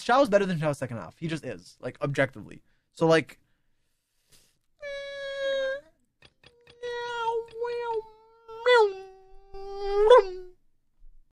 Xiao's better than Xiao's second half. He just is, like, objectively. So like